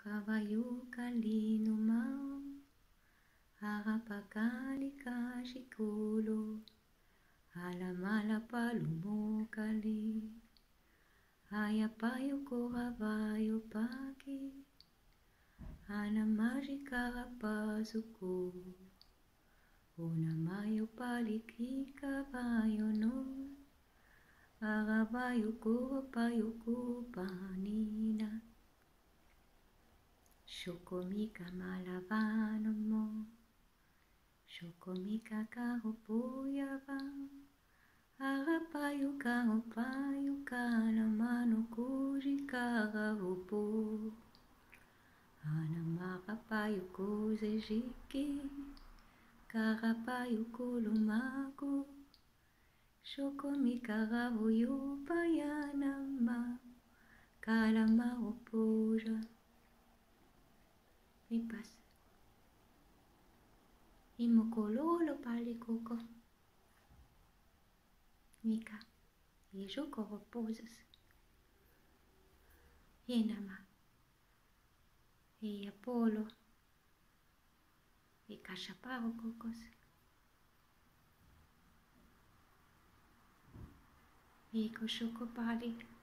Kavayu kalino mau, harapakali kashikulo, alamala palumo kali, ayapayo koravayo paki, anamaji karapazuko, unamayo paliki kavayo no, aravayo korapayo kopanina. Shokomika malavano mo, shokomika karopoyava, arapayo karopayo kalamano koji kararopo, anamarapayo kozejiki, karapayo kolomago, shokomika ravoyo payanama, kalamaropoja. Lipas. Imokololo palikoko. Mika. Yejoko reposes. Yenama. E Apolo. E Cachaparo cocos. E Koshoko pali.